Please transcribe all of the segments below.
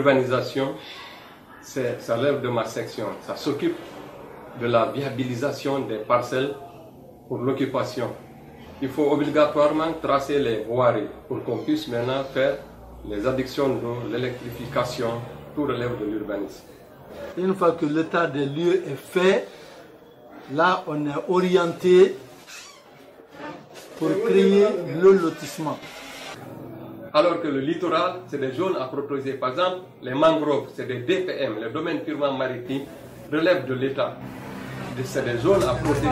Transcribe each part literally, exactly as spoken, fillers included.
l'urbanisation, ça lève de ma section. Ça s'occupe de la viabilisation des parcelles pour l'occupation. Il faut obligatoirement tracer les voiries pour qu'on puisse maintenant faire les addictions d'eau, l'électrification, tout relève de l'urbanisme. Une fois que l'état des lieux est fait, là on est orienté pour créer le lotissement. Alors que le littoral, c'est des zones à protéger. Par exemple, les mangroves, c'est des D P M, les domaines purement maritimes, relèvent de l'État. C'est des zones à protéger.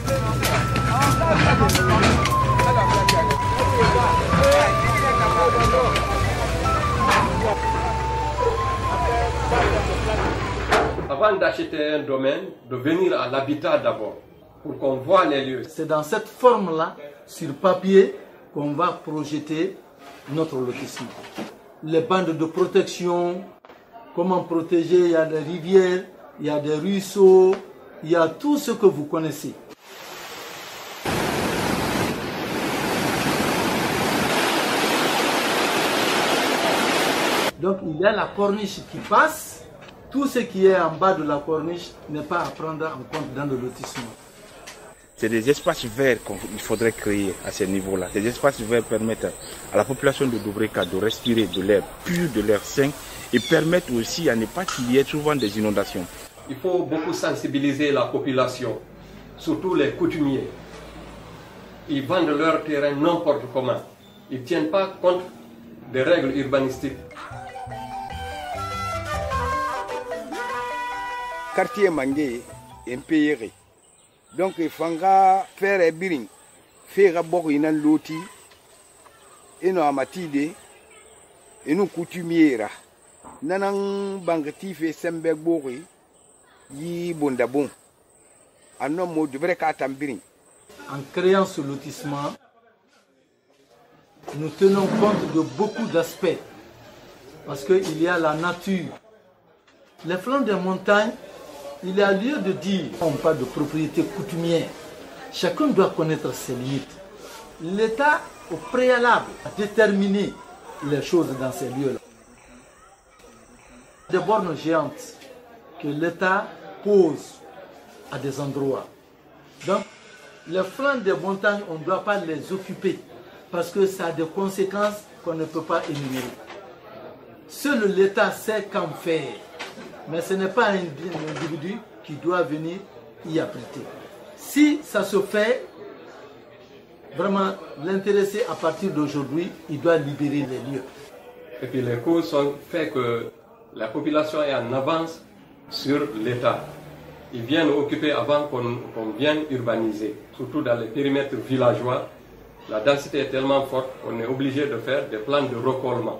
Avant d'acheter un domaine, de venir à l'habitat d'abord, pour qu'on voit les lieux. C'est dans cette forme-là, sur papier, qu'on va projeter notre lotissement. Les bandes de protection, comment protéger, il y a des rivières, il y a des ruisseaux, il y a tout ce que vous connaissez. Donc il y a la corniche qui passe. Tout ce qui est en bas de la corniche n'est pas à prendre en compte dans le lotissement. C'est des espaces verts qu'il faudrait créer à ce niveau-là. Ces espaces verts permettent à la population de Dobreka de respirer de l'air pur, de l'air sain et permettent aussi à ne pas qu'il y ait souvent des inondations. Il faut beaucoup sensibiliser la population, surtout les coutumiers. Ils vendent leur terrain n'importe comment. Ils ne tiennent pas compte des règles urbanistiques. Quartier Mangé est payé. Donc il faut faire un biring, faire un bord in loti, et nous amatide, et nous coutumiers. Nanang bangatif et sembe bori, yi bondabon. Un homme de vrai biring. En créant ce lotissement, nous tenons compte de beaucoup d'aspects. Parce qu'il y a la nature. Les flancs des montagnes, il y a lieu de dire, on parle de propriété coutumière. Chacun doit connaître ses limites. L'État, au préalable, a déterminé les choses dans ces lieux-là. Des bornes géantes que l'État pose à des endroits. Donc, les flancs des montagnes, on ne doit pas les occuper parce que ça a des conséquences qu'on ne peut pas énumérer. Seul l'État sait qu'en faire. Mais ce n'est pas un individu qui doit venir y abriter. Si ça se fait, vraiment l'intéressé à partir d'aujourd'hui, il doit libérer les lieux. Et puis les causes sont fait que la population est en avance sur l'État. Ils viennent occuper avant qu'on qu'on vienne urbaniser. Surtout dans les périmètres villageois, la densité est tellement forte qu'on est obligé de faire des plans de recollement.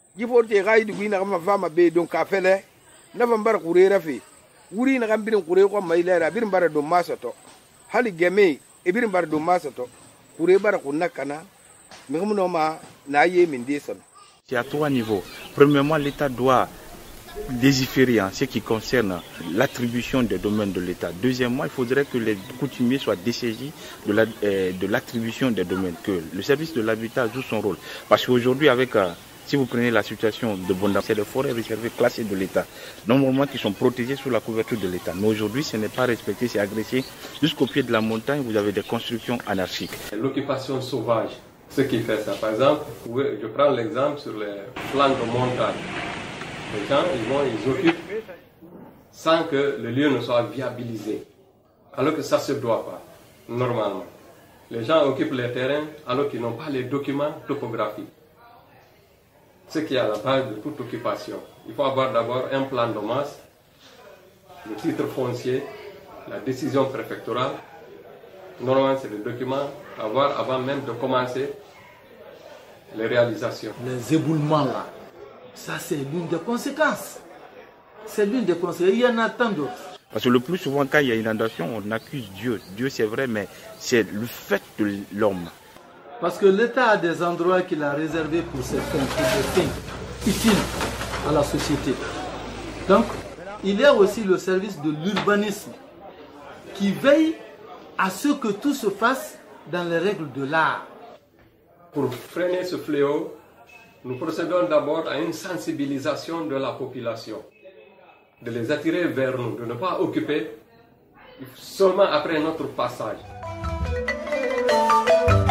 November kurera fe wuri na gambirin kure ko mai lera birin bara do masato hali game e birin bara do masato kure bara kunna kana mi ngum ma na ye min desan. C'est à trois niveaux. Premièrement, l'État doit légiférer en ce qui concerne l'attribution des domaines de l'État. Deuxièmement, il faudrait que les coutumiers soient dessaisis de la, euh, de l'attribution des domaines, que le service de l'habitat joue son rôle. Parce qu'aujourd'hui, avec euh, si vous prenez la situation de Bonda, c'est des forêts réservées classées de l'État, normalement qui sont protégées sous la couverture de l'État. Mais aujourd'hui, ce n'est pas respecté, c'est agressé. Jusqu'au pied de la montagne, vous avez des constructions anarchiques. L'occupation sauvage, ce qui fait ça. Par exemple, je prends l'exemple sur les flancs de montagne. Les gens, ils vont, ils occupent sans que le lieu ne soit viabilisé. Alors que ça ne se doit pas, normalement. Les gens occupent les terrains alors qu'ils n'ont pas les documents topographiques. Ce qui est à la base de toute occupation. Il faut avoir d'abord un plan de masse, le titre foncier, la décision préfectorale. Normalement, c'est le document à avoir avant même de commencer les réalisations. Les éboulements là, ça c'est l'une des conséquences. C'est l'une des conséquences. Il y en a tant d'autres. Parce que le plus souvent, quand il y a inondation, on accuse Dieu. Dieu, c'est vrai, mais c'est le fait de l'homme. Parce que l'État a des endroits qu'il a réservés pour ces fins, pour des fins utiles à la société. Donc, il y a aussi le service de l'urbanisme qui veille à ce que tout se fasse dans les règles de l'art. Pour freiner ce fléau, nous procédons d'abord à une sensibilisation de la population, de les attirer vers nous, de ne pas occuper seulement après notre passage.